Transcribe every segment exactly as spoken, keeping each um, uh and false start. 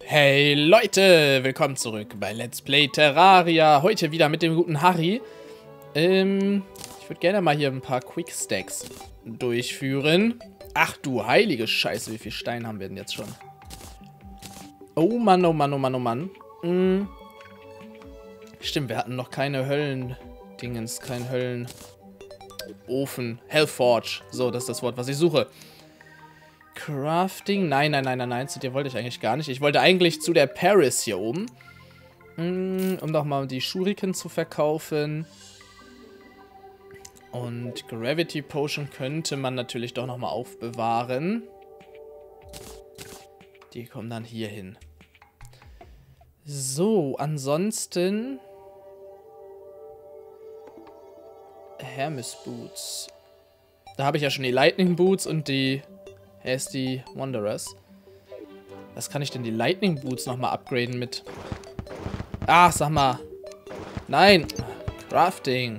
Hey Leute, willkommen zurück bei Let's Play Terraria. Heute wieder mit dem guten Harry. Ähm, ich würde gerne mal hier ein paar Quick-Stacks durchführen. Ach du heilige Scheiße, wie viel Stein haben wir denn jetzt schon? Oh Mann, oh Mann, oh Mann, oh Mann. Hm. Stimmt, wir hatten noch keine Höllen-Dingens, kein Höllenofen. Hellforge, so, das ist das Wort, was ich suche. Crafting? Nein, nein, nein, nein, nein, zu dir wollte ich eigentlich gar nicht. Ich wollte eigentlich zu der Paris hier oben. Um doch mal die Shuriken zu verkaufen. Und Gravity Potion könnte man natürlich doch nochmal aufbewahren. Die kommen dann hier hin. So, ansonsten... Hermes Boots. Da habe ich ja schon die Lightning Boots und die... Hasty Wanderers. Was kann ich denn die Lightning Boots nochmal upgraden mit? Ach, sag mal. Nein. Crafting.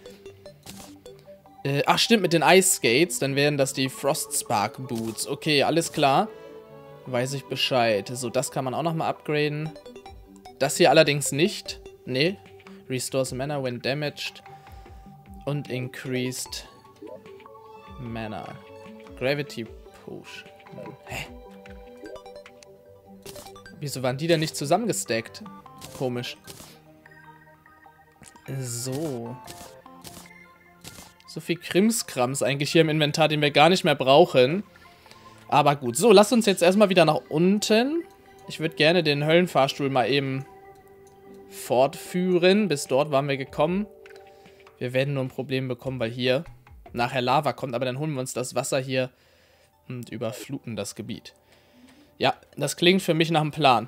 Äh, ach, stimmt, mit den Ice Skates. Dann wären das die Frost Spark Boots. Okay, alles klar. Weiß ich Bescheid. So, das kann man auch nochmal upgraden. Das hier allerdings nicht. Nee. Restores Mana when damaged. Und increased Mana. Gravity Potion. Hä? Wieso waren die denn nicht zusammengestackt? Komisch. So. So viel Krimskrams eigentlich hier im Inventar, den wir gar nicht mehr brauchen. Aber gut. So, lasst uns jetzt erstmal wieder nach unten. Ich würde gerne den Höllenfahrstuhl mal eben fortführen. Bis dort waren wir gekommen. Wir werden nur ein Problem bekommen, weil hier nachher Lava kommt. Aber dann holen wir uns das Wasser hier und überfluten das Gebiet. Ja, das klingt für mich nach einem Plan.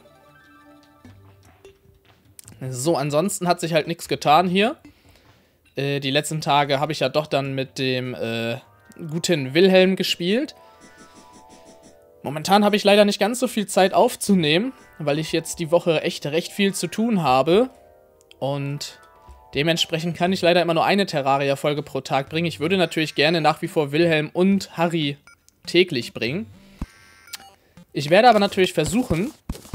So, ansonsten hat sich halt nichts getan hier. Äh, die letzten Tage habe ich ja doch dann mit dem äh, guten Wilhelm gespielt. Momentan habe ich leider nicht ganz so viel Zeit aufzunehmen, weil ich jetzt die Woche echt recht viel zu tun habe. Und dementsprechend kann ich leider immer nur eine Terraria-Folge pro Tag bringen. Ich würde natürlich gerne nach wie vor Wilhelm und Harry täglich bringen. Ich werde aber natürlich versuchen,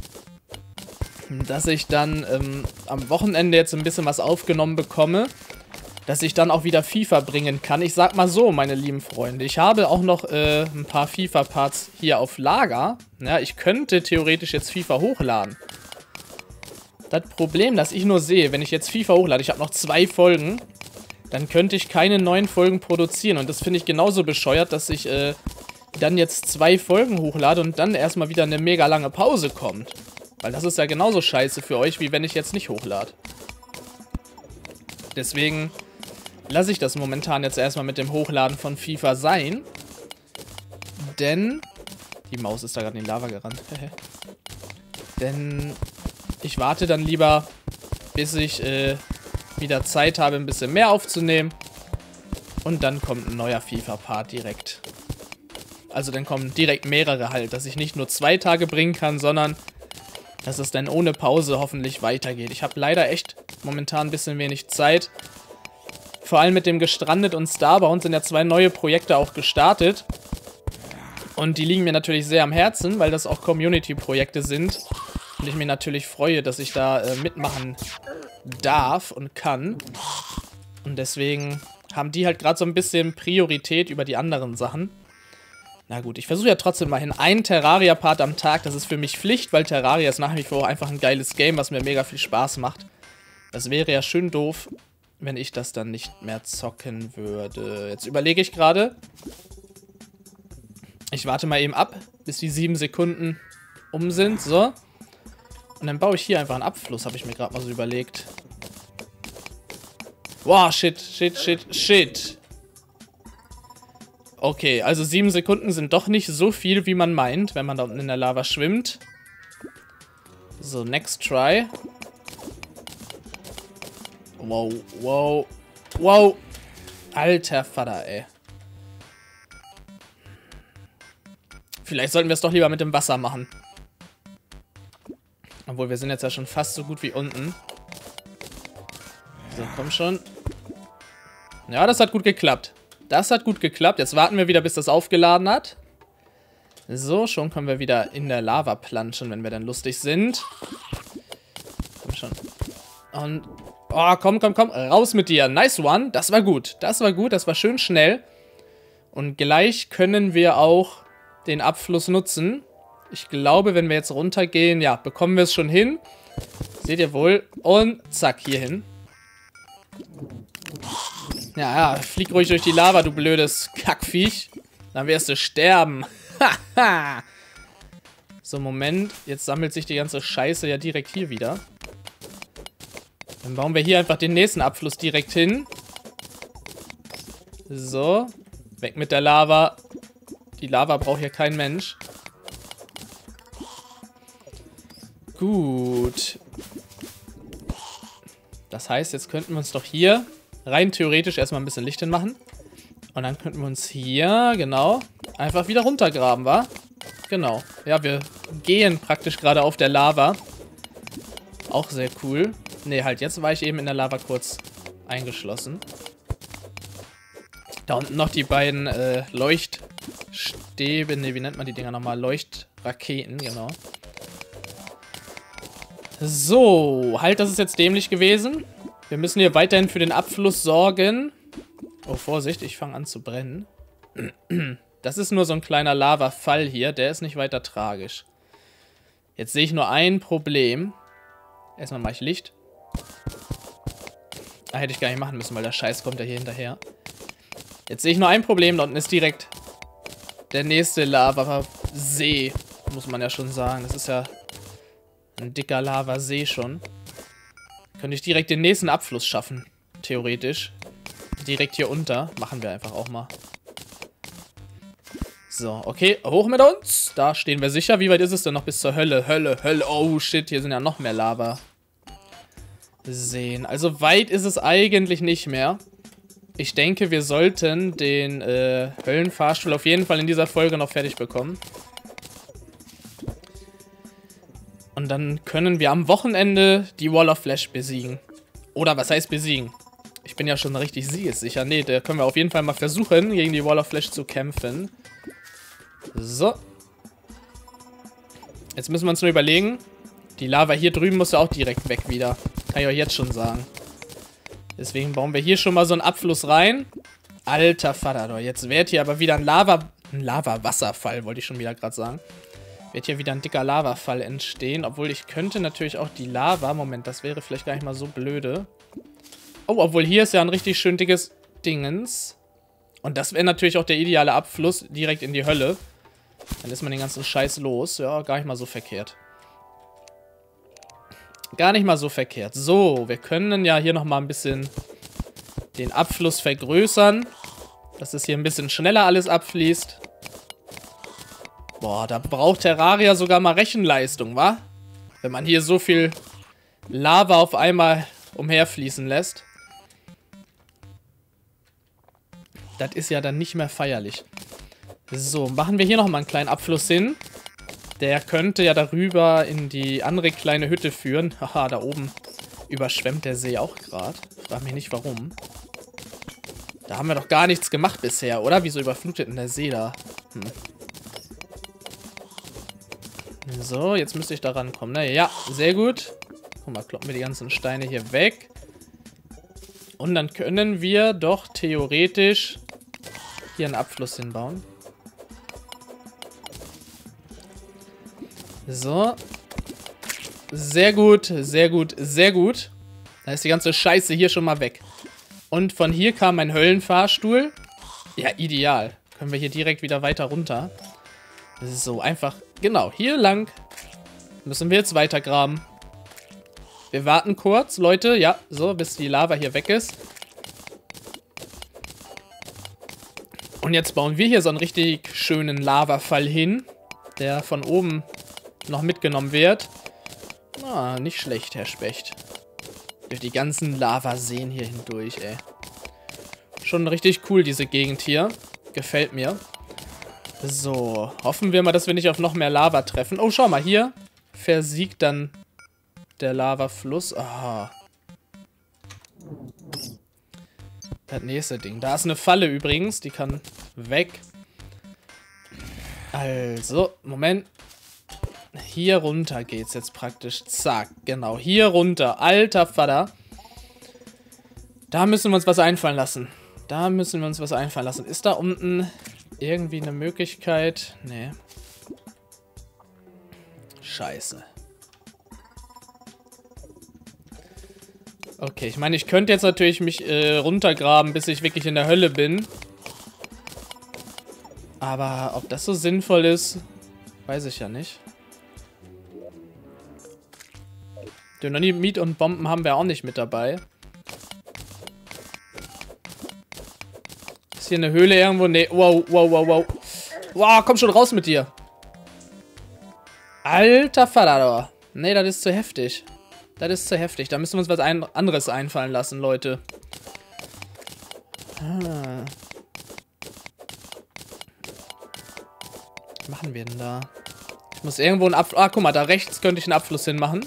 dass ich dann ähm, am Wochenende jetzt ein bisschen was aufgenommen bekomme, dass ich dann auch wieder FIFA bringen kann. Ich sag mal so, meine lieben Freunde, ich habe auch noch äh, ein paar FIFA-Parts hier auf Lager. Ja, ich könnte theoretisch jetzt FIFA hochladen. Das Problem, das ich nur sehe, wenn ich jetzt FIFA hochlade, ich habe noch zwei Folgen, dann könnte ich keine neuen Folgen produzieren. Und das finde ich genauso bescheuert, dass ich äh, dann jetzt zwei Folgen hochlade und dann erstmal wieder eine mega lange Pause kommt. Weil das ist ja genauso scheiße für euch, wie wenn ich jetzt nicht hochlade. Deswegen lasse ich das momentan jetzt erstmal mit dem Hochladen von FIFA sein. Denn... Die Maus ist da gerade in die Lava gerannt. Denn ich warte dann lieber, bis ich äh, wieder Zeit habe, ein bisschen mehr aufzunehmen. Und dann kommt ein neuer FIFA-Part direkt. Also dann kommen direkt mehrere halt, dass ich nicht nur zwei Tage bringen kann, sondern dass es dann ohne Pause hoffentlich weitergeht. Ich habe leider echt momentan ein bisschen wenig Zeit. Vor allem mit dem Gestrandet und Starbound sind ja zwei neue Projekte auch gestartet. Und die liegen mir natürlich sehr am Herzen, weil das auch Community-Projekte sind. Und ich mich natürlich freue, dass ich da äh, mitmachen darf und kann. Und deswegen haben die halt gerade so ein bisschen Priorität über die anderen Sachen. Na gut, ich versuche ja trotzdem mal hin. Ein Terraria-Part am Tag, das ist für mich Pflicht, weil Terraria ist nach wie vor einfach ein geiles Game, was mir mega viel Spaß macht. Das wäre ja schön doof, wenn ich das dann nicht mehr zocken würde. Jetzt überlege ich gerade. Ich warte mal eben ab, bis die sieben Sekunden um sind. So. Und dann baue ich hier einfach einen Abfluss, habe ich mir gerade mal so überlegt. Wow, shit, shit, shit, shit. Okay, also sieben Sekunden sind doch nicht so viel, wie man meint, wenn man da unten in der Lava schwimmt. So, next try. Wow, wow, wow. Alter Vater, ey. Vielleicht sollten wir es doch lieber mit dem Wasser machen. Obwohl, wir sind jetzt ja schon fast so gut wie unten. So, komm schon. Ja, das hat gut geklappt. Das hat gut geklappt. Jetzt warten wir wieder, bis das aufgeladen hat. So, schon können wir wieder in der Lava planschen, wenn wir dann lustig sind. Komm schon. Und, oh, komm, komm, komm, raus mit dir. Nice one. Das war gut. Das war gut, das war schön schnell. Und gleich können wir auch den Abfluss nutzen. Ich glaube, wenn wir jetzt runtergehen, ja, bekommen wir es schon hin. Seht ihr wohl. Und zack, hier hin. Ja, ja, flieg ruhig durch die Lava, du blödes Kackviech. Dann wirst du sterben. Haha. So, Moment. Jetzt sammelt sich die ganze Scheiße ja direkt hier wieder. Dann bauen wir hier einfach den nächsten Abfluss direkt hin. So. Weg mit der Lava. Die Lava braucht hier kein Mensch. Gut. Das heißt, jetzt könnten wir uns doch hier rein theoretisch erstmal ein bisschen Licht hinmachen. Und dann könnten wir uns hier, genau, einfach wieder runtergraben, wa? Genau. Ja, wir gehen praktisch gerade auf der Lava. Auch sehr cool. Ne, halt, jetzt war ich eben in der Lava kurz eingeschlossen. Da unten noch die beiden äh, Leuchtstäbe. Ne, wie nennt man die Dinger nochmal? Leuchtraketen, genau. So, halt, das ist jetzt dämlich gewesen. Wir müssen hier weiterhin für den Abfluss sorgen. Oh, Vorsicht, ich fange an zu brennen. Das ist nur so ein kleiner Lavafall hier, der ist nicht weiter tragisch. Jetzt sehe ich nur ein Problem. Erstmal mache ich Licht. Ah, hätte ich gar nicht machen müssen, weil der Scheiß kommt ja hier hinterher. Jetzt sehe ich nur ein Problem, da unten ist direkt der nächste Lavasee, muss man ja schon sagen. Das ist ja ein dicker Lavasee schon. Könnte ich direkt den nächsten Abfluss schaffen, theoretisch. Direkt hier unter. Machen wir einfach auch mal. So, okay. Hoch mit uns. Da stehen wir sicher. Wie weit ist es denn noch bis zur Hölle? Hölle, Hölle. Oh, shit. Hier sind ja noch mehr Lava. Sehen. Also weit ist es eigentlich nicht mehr. Ich denke, wir sollten den äh, Höllenfahrstuhl auf jeden Fall in dieser Folge noch fertig bekommen. Und dann können wir am Wochenende die Wall of Flesh besiegen. Oder was heißt besiegen? Ich bin ja schon richtig siegessicher. Ne, da können wir auf jeden Fall mal versuchen, gegen die Wall of Flesh zu kämpfen. So. Jetzt müssen wir uns nur überlegen. Die Lava hier drüben muss ja auch direkt weg wieder. Kann ich euch jetzt schon sagen. Deswegen bauen wir hier schon mal so einen Abfluss rein. Alter Vater, jetzt wird hier aber wieder ein Lava... Ein Lava-Wasserfall, wollte ich schon wieder gerade sagen. Wird hier wieder ein dicker Lavafall entstehen. Obwohl ich könnte natürlich auch die Lava... Moment, das wäre vielleicht gar nicht mal so blöde. Oh, obwohl hier ist ja ein richtig schön dickes Dingens. Und das wäre natürlich auch der ideale Abfluss direkt in die Hölle. Dann ist man den ganzen Scheiß los. Ja, gar nicht mal so verkehrt. Gar nicht mal so verkehrt. So, wir können ja hier nochmal ein bisschen den Abfluss vergrößern. Dass es hier ein bisschen schneller alles abfließt. Boah, da braucht Terraria sogar mal Rechenleistung, wa? Wenn man hier so viel Lava auf einmal umherfließen lässt. Das ist ja dann nicht mehr feierlich. So, machen wir hier nochmal einen kleinen Abfluss hin. Der könnte ja darüber in die andere kleine Hütte führen. Haha, da oben überschwemmt der See auch gerade. Frag mich nicht, warum. Da haben wir doch gar nichts gemacht bisher, oder? Wieso überflutet denn der See da? Hm. So, jetzt müsste ich da rankommen. Ne? Ja, sehr gut. Guck mal, kloppen wir die ganzen Steine hier weg. Und dann können wir doch theoretisch hier einen Abfluss hinbauen. So. Sehr gut, sehr gut, sehr gut. Da ist die ganze Scheiße hier schon mal weg. Und von hier kam ein Höllenfahrstuhl. Ja, ideal. Können wir hier direkt wieder weiter runter. So, einfach, genau, hier lang müssen wir jetzt weiter graben. Wir warten kurz, Leute. Ja, so, bis die Lava hier weg ist. Und jetzt bauen wir hier so einen richtig schönen Lavafall hin, der von oben noch mitgenommen wird. Ah, nicht schlecht, Herr Specht. Durch die ganzen Lavaseen hier hindurch, ey. Schon richtig cool, diese Gegend hier. Gefällt mir. So, hoffen wir mal, dass wir nicht auf noch mehr Lava treffen. Oh, schau mal, hier versiegt dann der Lavafluss. Aha. Das nächste Ding. Da ist eine Falle übrigens, die kann weg. Also, Moment. Hier runter geht's jetzt praktisch. Zack, genau. Hier runter. Alter Vater. Da müssen wir uns was einfallen lassen. Da müssen wir uns was einfallen lassen. Ist da unten irgendwie eine Möglichkeit? Nee. Scheiße. Okay, ich meine, ich könnte jetzt natürlich mich äh, runtergraben, bis ich wirklich in der Hölle bin. Aber ob das so sinnvoll ist, weiß ich ja nicht. Dynamit und Bomben haben wir auch nicht mit dabei. Ist hier eine Höhle irgendwo? Nee, wow, wow, wow, wow. Wow, komm schon raus mit dir. Alter Vater. Nee, das ist zu heftig. Das ist zu heftig. Da müssen wir uns was ein anderes einfallen lassen, Leute. Ah. Was machen wir denn da? Ich muss irgendwo einen Abfluss... Ah, guck mal, da rechts könnte ich einen Abfluss hinmachen.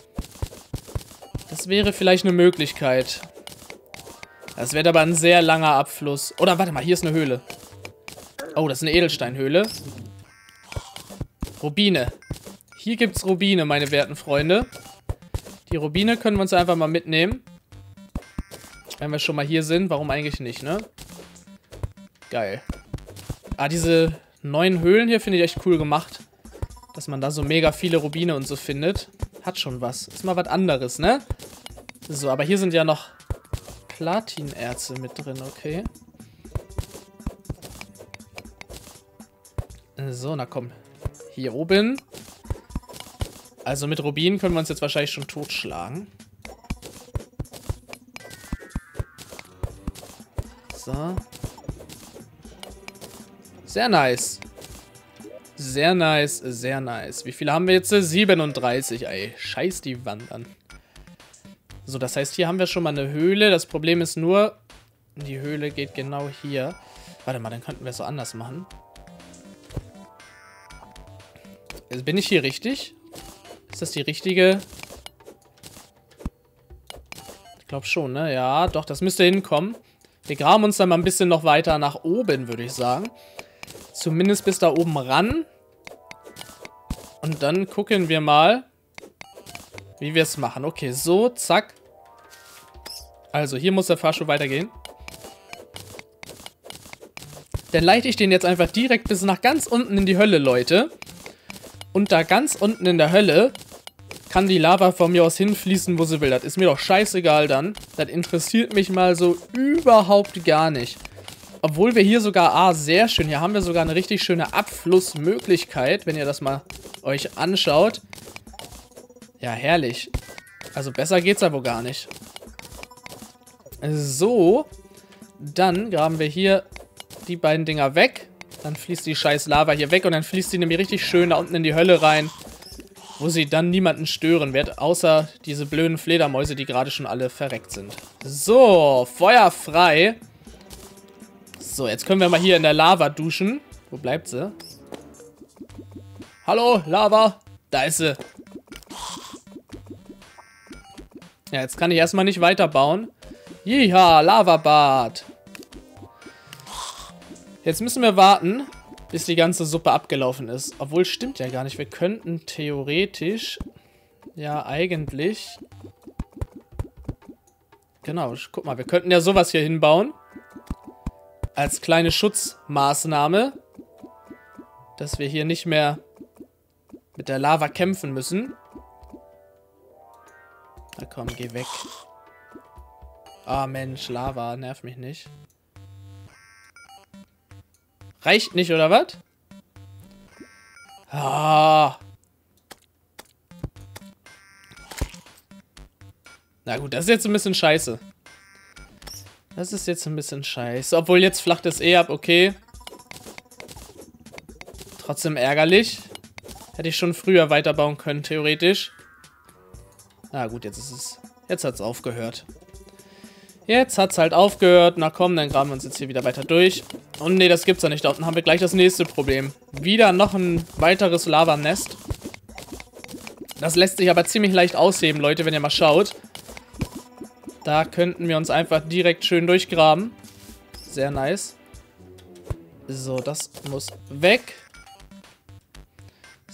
Das wäre vielleicht eine Möglichkeit. Das wird aber ein sehr langer Abfluss. Oder warte mal, hier ist eine Höhle. Oh, das ist eine Edelsteinhöhle. Rubine. Hier gibt es Rubine, meine werten Freunde. Die Rubine können wir uns einfach mal mitnehmen. Wenn wir schon mal hier sind. Warum eigentlich nicht, ne? Geil. Ah, diese neuen Höhlen hier finde ich echt cool gemacht. Dass man da so mega viele Rubine und so findet. Hat schon was. Ist mal was anderes, ne? So, aber hier sind ja noch Platinerze mit drin, okay. So, na komm. Hier oben. Also mit Rubinen können wir uns jetzt wahrscheinlich schon totschlagen. So. Sehr nice. Sehr nice, sehr nice. Wie viele haben wir jetzt? siebenunddreißig, ey. Scheiß die Wand an. So, das heißt, hier haben wir schon mal eine Höhle. Das Problem ist nur, die Höhle geht genau hier. Warte mal, dann könnten wir es so anders machen. Also bin ich hier richtig? Ist das die richtige? Ich glaube schon, ne? Ja, doch, das müsste hinkommen. Wir graben uns dann mal ein bisschen noch weiter nach oben, würde ich sagen. Zumindest bis da oben ran. Und dann gucken wir mal, wie wir es machen. Okay, so, zack. Also, hier muss der Fahrstuhl weitergehen. Dann leite ich den jetzt einfach direkt bis nach ganz unten in die Hölle, Leute. Und da ganz unten in der Hölle kann die Lava von mir aus hinfließen, wo sie will. Das ist mir doch scheißegal dann. Das interessiert mich mal so überhaupt gar nicht. Obwohl wir hier sogar, ah, sehr schön, hier haben wir sogar eine richtig schöne Abflussmöglichkeit, wenn ihr das mal euch anschaut. Ja, herrlich. Also besser geht's ja wohl gar nicht. So, dann graben wir hier die beiden Dinger weg. Dann fließt die scheiß Lava hier weg und dann fließt sie nämlich richtig schön da unten in die Hölle rein, wo sie dann niemanden stören wird, außer diese blöden Fledermäuse, die gerade schon alle verreckt sind. So, Feuer frei. So, jetzt können wir mal hier in der Lava duschen. Wo bleibt sie? Hallo, Lava. Da ist sie. Ja, jetzt kann ich erstmal nicht weiterbauen. Jiha, Lavabad. Jetzt müssen wir warten, bis die ganze Suppe abgelaufen ist. Obwohl, stimmt ja gar nicht. Wir könnten theoretisch... Ja, eigentlich... Genau, guck mal, wir könnten ja sowas hier hinbauen. Als kleine Schutzmaßnahme. Dass wir hier nicht mehr mit der Lava kämpfen müssen. Na komm, geh weg. Ah, Mensch, Lava, nerv mich nicht. Reicht nicht, oder was? Ah. Na gut, das ist jetzt ein bisschen scheiße. Das ist jetzt ein bisschen scheiße. Obwohl, jetzt flacht es eh ab, okay. Trotzdem ärgerlich. Hätte ich schon früher weiterbauen können, theoretisch. Na gut, jetzt ist es... Jetzt hat es aufgehört. Jetzt hat es halt aufgehört. Na komm, dann graben wir uns jetzt hier wieder weiter durch. Und nee, das gibt's ja nicht. Da unten haben wir gleich das nächste Problem. Wieder noch ein weiteres Lavanest. Das lässt sich aber ziemlich leicht ausheben, Leute, wenn ihr mal schaut. Da könnten wir uns einfach direkt schön durchgraben. Sehr nice. So, das muss weg.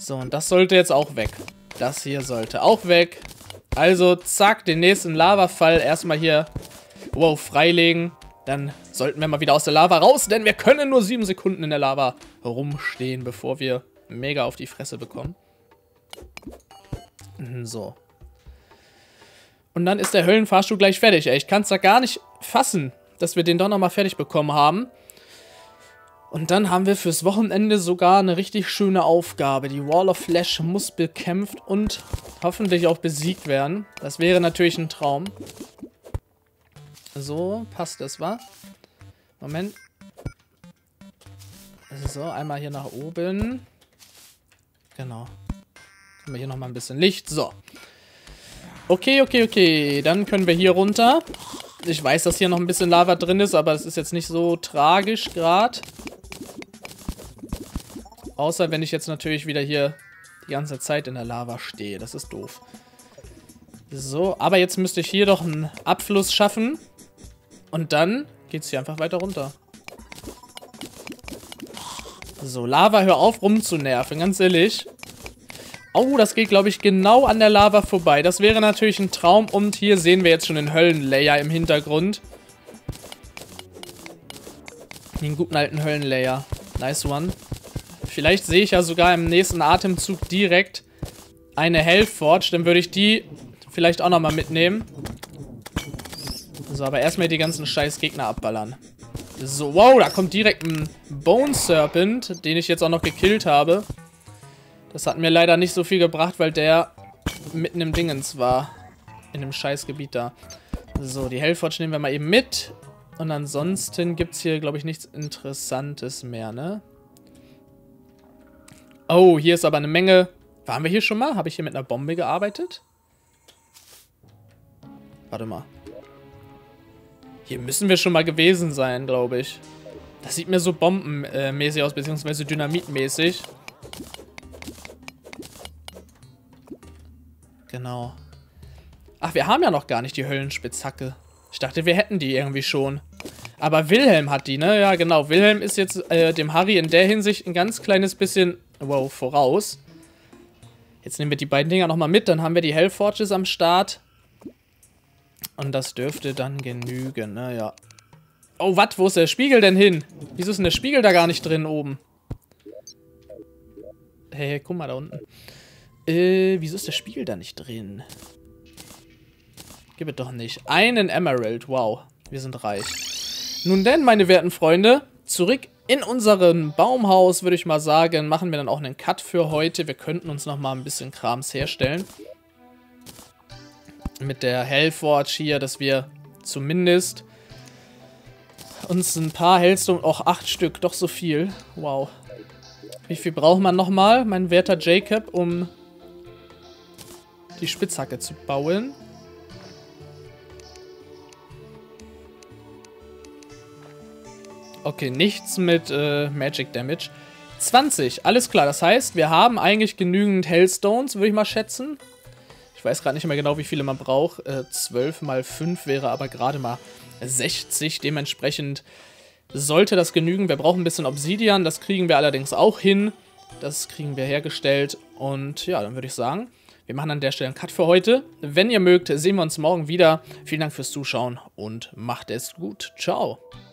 So, und das sollte jetzt auch weg. Das hier sollte auch weg. Also, zack, den nächsten Lavafall erstmal hier, wow, freilegen. Dann sollten wir mal wieder aus der Lava raus, denn wir können nur sieben Sekunden in der Lava rumstehen, bevor wir mega auf die Fresse bekommen. So. Und dann ist der Höllenfahrstuhl gleich fertig. Ey, ich kann es da gar nicht fassen, dass wir den doch nochmal fertig bekommen haben. Und dann haben wir fürs Wochenende sogar eine richtig schöne Aufgabe. Die Wall of Flesh muss bekämpft und hoffentlich auch besiegt werden. Das wäre natürlich ein Traum. So, passt das, wa? Moment. So, einmal hier nach oben. Genau. Haben wir hier nochmal ein bisschen Licht. So. Okay, okay, okay. Dann können wir hier runter. Ich weiß, dass hier noch ein bisschen Lava drin ist, aber es ist jetzt nicht so tragisch gerade. Außer wenn ich jetzt natürlich wieder hier die ganze Zeit in der Lava stehe. Das ist doof. So, aber jetzt müsste ich hier doch einen Abfluss schaffen. Und dann geht es hier einfach weiter runter. So, Lava, hör auf rumzunerven, ganz ehrlich. Oh, das geht, glaube ich, genau an der Lava vorbei. Das wäre natürlich ein Traum. Und hier sehen wir jetzt schon den Höllenlayer im Hintergrund. Den guten alten Höllenlayer. Nice one. Vielleicht sehe ich ja sogar im nächsten Atemzug direkt eine Hellforge. Dann würde ich die vielleicht auch nochmal mitnehmen. So, aber erstmal die ganzen scheiß Gegner abballern. So, wow, da kommt direkt ein Bone Serpent, den ich jetzt auch noch gekillt habe. Das hat mir leider nicht so viel gebracht, weil der mitten im Dingens war. In dem scheiß Gebiet da. So, die Hellforge nehmen wir mal eben mit. Und ansonsten gibt es hier, glaube ich, nichts Interessantes mehr, ne? Oh, hier ist aber eine Menge... Waren wir hier schon mal? Habe ich hier mit einer Bombe gearbeitet? Warte mal. Hier müssen wir schon mal gewesen sein, glaube ich. Das sieht mir so bombenmäßig aus, beziehungsweise dynamitmäßig. Genau. Ach, wir haben ja noch gar nicht die Höllenspitzhacke. Ich dachte, wir hätten die irgendwie schon. Aber Wilhelm hat die, ne? Ja, genau. Wilhelm ist jetzt äh, dem Harry in der Hinsicht ein ganz kleines bisschen, wow, voraus. Jetzt nehmen wir die beiden Dinger nochmal mit. Dann haben wir die Hellforges am Start. Und das dürfte dann genügen, ne? Ja. Oh, was? Wo ist der Spiegel denn hin? Wieso ist denn der Spiegel da gar nicht drin oben? Hey, guck mal da unten. Äh, wieso ist der Spiegel da nicht drin? Gib es doch nicht. Einen Emerald, wow. Wir sind reich. Nun denn, meine werten Freunde, zurück in unserem Baumhaus, würde ich mal sagen, machen wir dann auch einen Cut für heute. Wir könnten uns noch mal ein bisschen Krams herstellen. Mit der Hellforge hier, dass wir zumindest uns ein paar Hellstone... Och, acht Stück, doch so viel. Wow. Wie viel braucht man nochmal, mein werter Jacob, um die Spitzhacke zu bauen? Okay, nichts mit äh, Magic Damage. zwanzig, alles klar. Das heißt, wir haben eigentlich genügend Hellstones, würde ich mal schätzen. Ich weiß gerade nicht mehr genau, wie viele man braucht. Äh, zwölf mal fünf wäre aber gerade mal sechzig. Dementsprechend sollte das genügen. Wir brauchen ein bisschen Obsidian. Das kriegen wir allerdings auch hin. Das kriegen wir hergestellt. Und ja, dann würde ich sagen, wir machen an der Stelle einen Cut für heute. Wenn ihr mögt, sehen wir uns morgen wieder. Vielen Dank fürs Zuschauen und macht es gut. Ciao.